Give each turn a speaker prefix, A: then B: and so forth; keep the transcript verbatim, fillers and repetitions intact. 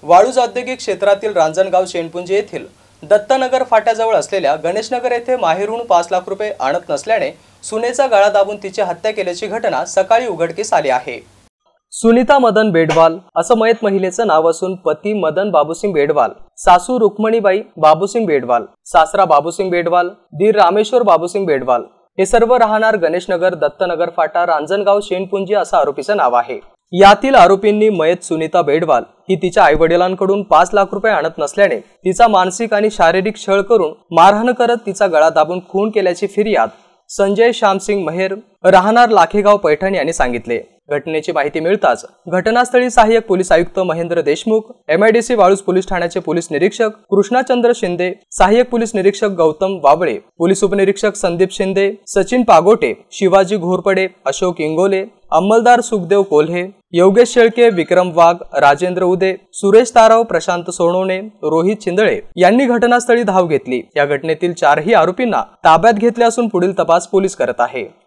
A: वाळूज औद्योगिक क्षेत्रातील रांजणगाव शेणपुंजी येथील दत्तनगर फाट्याजवळ असलेल्या गणेशनगर येथे माहेरहून पाच लाख रुपये आणत नसल्याने सुनेचा गळा दाबून तिची हत्या केल्याची घटना सकाळी उघडकीस आली आहे। सुनीता मदन बेडवाल असं मयत महिलेचं नाव असून पती मदन बाबूसिंग बेडवाल, सासू रुक्मणीबाई बाबूसिंग बेडवाल, सासरा बाबूसिंग बेडवाल, दीर रामेश्वर बाबूसिंग बेडवाल हे सर्व राहणार गणेशनगर दत्तनगर फाटा रांजणगाव शेणपुंजी असं आरोपीचं नाव आहे। यातील आरोपींनी मयत सुनीता बेडवाल ही तिच्या आईवडिलांकडून पाच लाख रुपये आणत नसल्याने तिचा मानसिक आणि शारीरिक छळ करून मारहाण करत तिचा गळा दाबून खून केल्याची फिर्याद संजय श्यामसिंग मेहर राहणार लाखेगाव पैठण यांनी सांगितले। घटनेची माहिती मिळताच घटनास्थळी सहाय्यक पोलीस आयुक्त महेंद्र देशमुख, एमआयडीसी वाळूज पोलीस ठाण्याचे पोलीस निरीक्षक कृष्णाचंद्र शिंदे, सहाय्यक पोलीस निरीक्षक गौतम वाबळे, पोलीस उपनिरीक्षक संदीप शिंदे, सचिन पागोटे, शिवाजी घोरपडे, अशोक इंगोले, अंमलदार सुखदेव कोल्हे, योगेश शेळके, विक्रम वाघ, राजेंद्र उदे, सुरेश ताराव, प्रशांत सोनवणे, रोहित चिंदळे यांनी घटनास्थळी धाव घेतली। या घटनेतील चारही आरोपींना ताब्यात घेतले असून पुढील तपास पोलीस करत आहे।